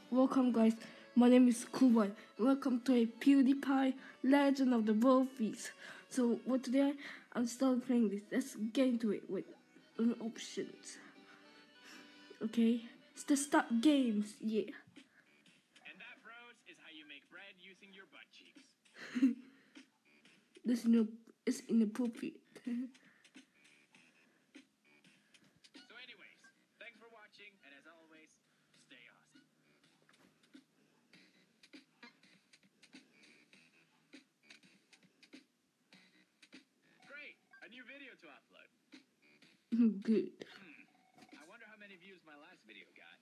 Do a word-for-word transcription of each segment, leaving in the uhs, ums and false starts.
Welcome guys, my name is Kubai. Welcome to a PewDiePie Legend of the World Feast. So what today I'm starting playing this. Let's get into it with an options. Okay, it's the start games, yeah. And that, bros, is how you make bread using your butt cheeks. This no, it's inappropriate. So anyways, thanks for watching, and as always, stay awesome. Great! A new video to upload. Good. Hmm. I wonder how many views my last video got.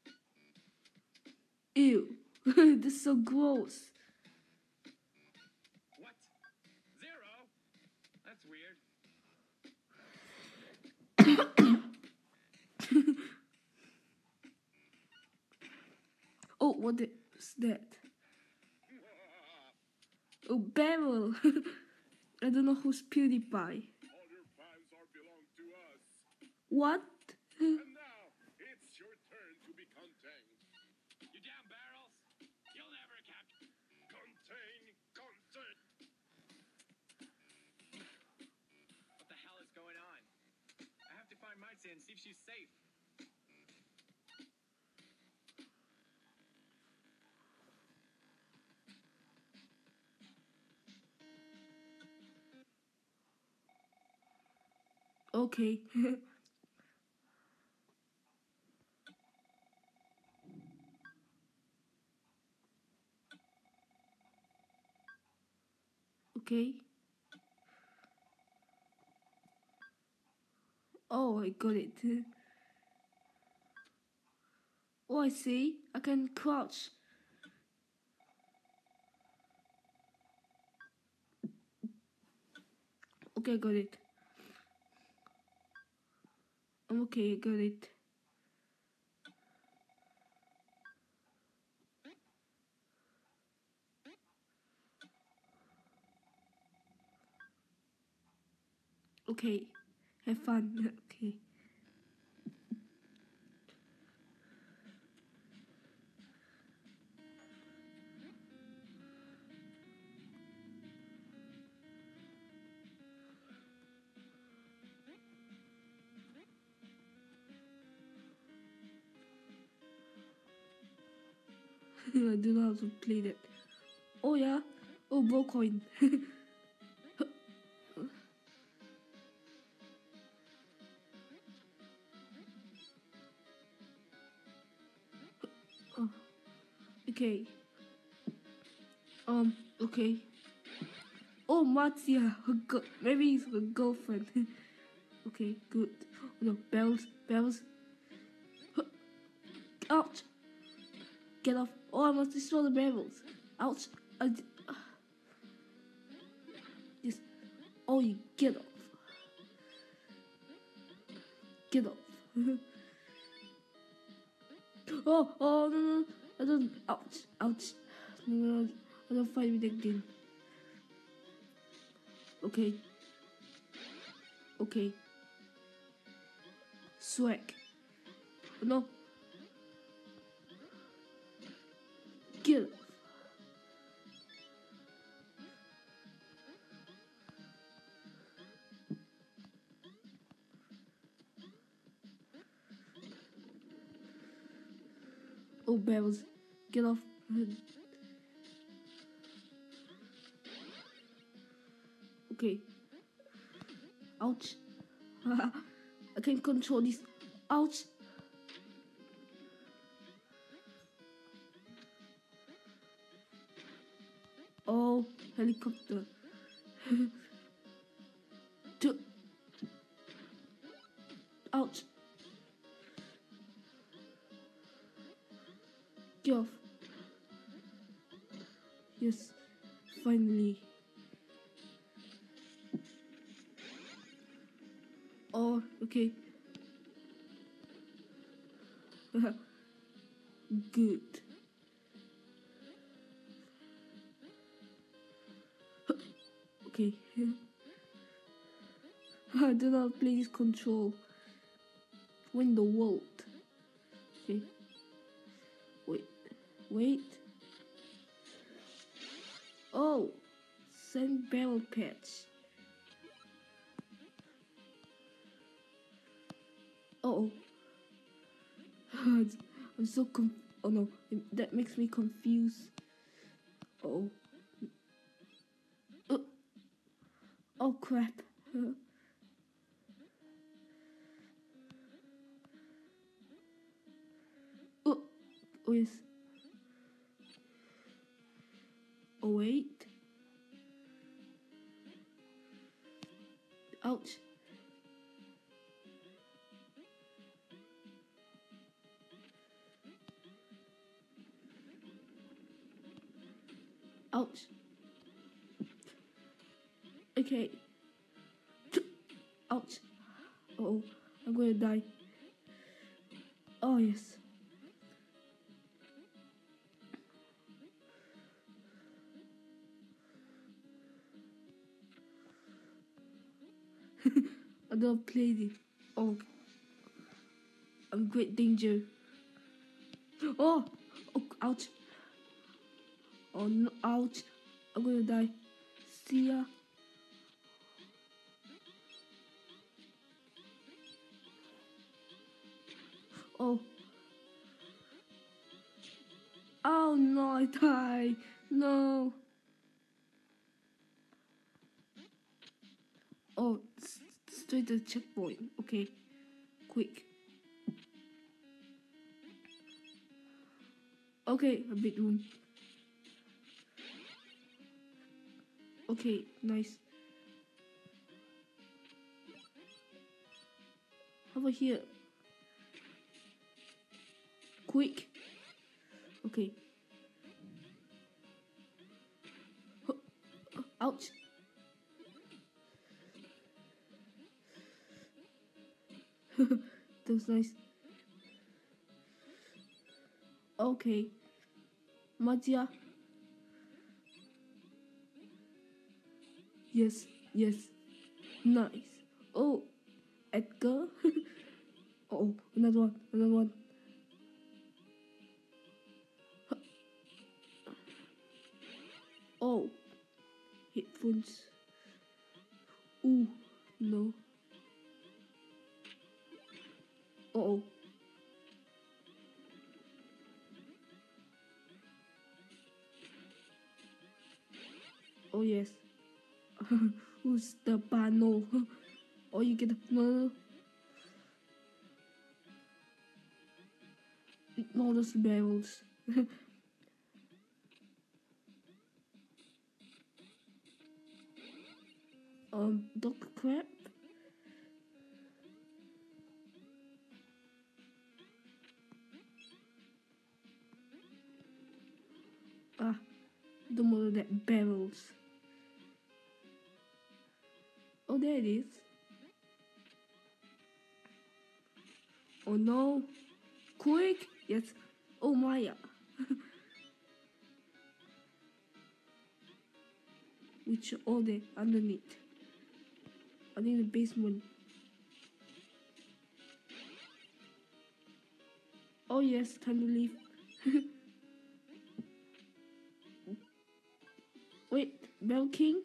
Ew, this is so gross. What? Zero? That's weird. Oh, what is that? Oh, Beryl. I don't know who's PewDiePie. All your fans are belong to us. What? And now, it's your turn to be contained. You damn barrels! You'll never capture. Contain, contain. What the hell is going on? I have to find Mitzi and see if she's safe. Okay. Okay. Oh, I got it. Oh, I see. I can crouch. Okay, I got it. I'm okay, I got it. Okay, have fun. Okay. I don't know how to play that. Oh yeah. Oh, ball coin. Oh, okay. Um. Okay. Oh, Matsia. Her go- maybe it's her girlfriend. Okay, good. Oh, no, bells, bells. Ouch! Get off! Oh, I must destroy the barrels. Ouch! I d- yes. Oh, you get off. Get off. Oh, oh, no, no. I don't. Ouch! Ouch! No, no, I don't fight with that again. Okay. Okay. Swag. No. Get off. Oh, barrels. Get off. Okay. Ouch. I can control this. Ouch. Oh, helicopter. Two. Ouch. Get off. Yes. Finally. Oh, okay. Good. Okay. I do not please control. Win the world. Okay. Wait. Wait. Oh, sand barrel patch. Oh, I'm so conf. Oh no, that makes me confused. Oh. Uh, oh crap. Oh, oh yes. Oh wait. Ouch. Ouch. Okay. Ouch. Oh, I'm gonna die. Oh yes. I don't play it. Oh, I'm great danger. Oh, oh, ouch. Oh no, ouch. I'm gonna die. See ya. Oh. Oh no, I died. No. Oh, straight to the checkpoint. Okay, quick. Okay, a big room. Okay, nice. How about here? Quick. Okay. Ouch. That was nice. Okay. Magia. Yes, yes. Nice. Oh, Edgar. Oh, another one, another one. Oh, headphones. Ooh, no. Uh oh. Oh yes. Who's the panel? Oh, you get a no. Ignore those barrels. um, Doctor Crab. Ah, don't bother that barrels. Oh, there it is. Oh no. Quick! Yes. Oh, Maya. Which all there underneath. I think the basement. Oh yes, time to leave. Wait, Bell King?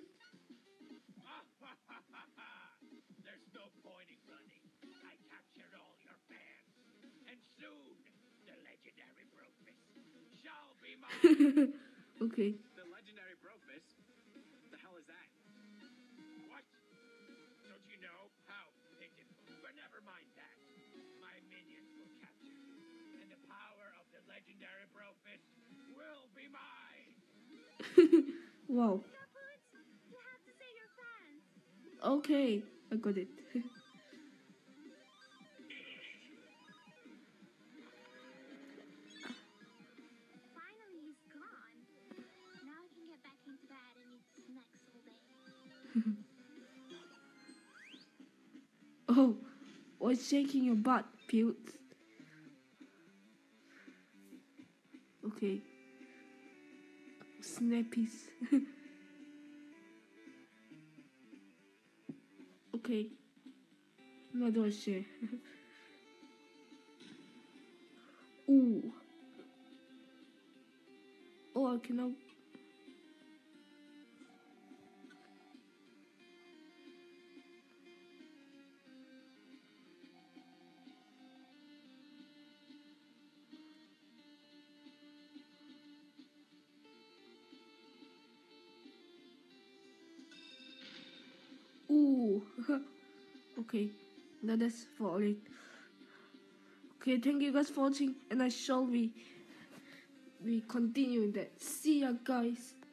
There's no point in running. I captured all your fans. And soon, the legendary Brofist shall be mine. Okay. The legendary Brofist? The hell is that? What? Don't you know how pitiful? But never mind that. My minions will capture you. And the power of the legendary Brofist will be mine. Wow. You have to save your fans. Okay, I got it. Finally, he's gone. Now I can get back into bed and eat snacks all day. Oh, what's shaking your butt, Pute? Okay. Snappies. Okay. Another share. Ooh. walking out. Ooh. Okay, that is for it. Okay, thank you guys for watching, and I shall be we continue that. See ya, guys.